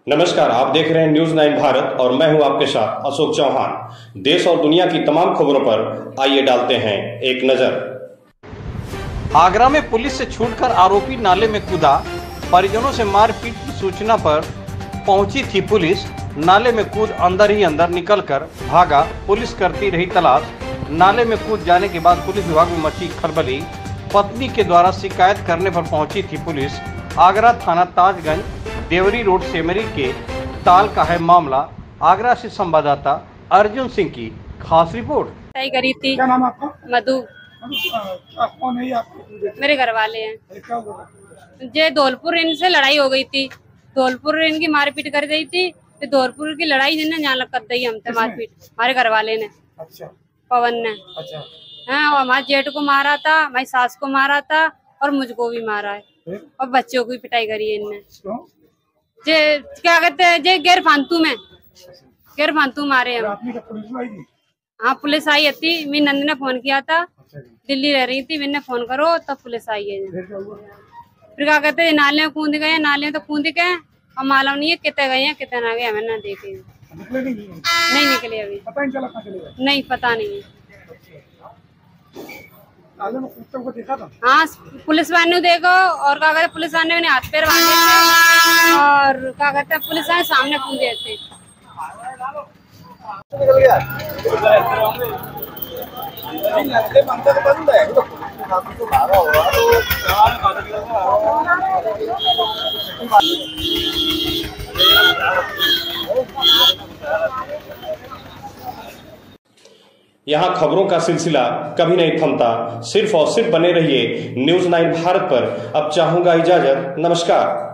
नमस्कार, आप देख रहे हैं न्यूज 9 भारत और मैं हूं आपके साथ अशोक चौहान। देश और दुनिया की तमाम खबरों पर आइए डालते हैं एक नजर। आगरा में पुलिस से छूटकर आरोपी नाले में कूदा। परिजनों से मारपीट की सूचना पर पहुंची थी पुलिस। नाले में कूद अंदर ही अंदर निकलकर भागा। पुलिस करती रही तलाश। नाले में कूद जाने के बाद पुलिस विभाग में मची खलबली। पत्नी के द्वारा शिकायत करने पर पहुंची थी पुलिस। आगरा थाना ताजगंज देवरी रोड सेमरी के ताल का है मामला। आगरा से संवाददाता अर्जुन सिंह की खास रिपोर्ट। करी थी। क्या नाम आपका? मधु। कौन है आपके? मेरे घर वाले हैं। क्या हुआ? जे धौलपुर इनसे लड़ाई हो गई थी। धौलपुर इनकी मारपीट कर दी थी। तो धौलपुर की लड़ाई जिन्हें यहाँ कर दी हमसे मारपीट, हमारे घर वाले ने। अच्छा। पवन ने। अच्छा। हाँ, हमारे जेठ को मारा था, हमारी सास को मारा था और मुझको भी मारा है और बच्चों को भी पिटाई करी है इनने। जे क्या कहते हैं, जे गैर फालतू मारे हम। हाँ, पुलिस आई थी। मेरी नंद ने फोन किया था। दिल्ली रह रही थी, मैंने फोन करो तब पुलिस आई है। फिर क्या कहते हैं, नाले में कूद गए। नाले में तो कूद गए और मालूम नहीं है कितने गए हैं कितने ना गए, हमें ना देखे। नहीं निकले अभी। पता नहीं चला कहाँ चले गए? नहीं, पता नहीं है। देखा था? हाँ, पुलिस वाले ने देखो और क्या कहते पुलिस वाले ने हाथ पैर बांधे थे और क्या कहते हैं पुलिस वाले सामने कूदे थे। यहाँ खबरों का सिलसिला कभी नहीं थमता। सिर्फ और सिर्फ बने रहिए न्यूज 9 भारत पर। अब चाहूंगा इजाजत। नमस्कार।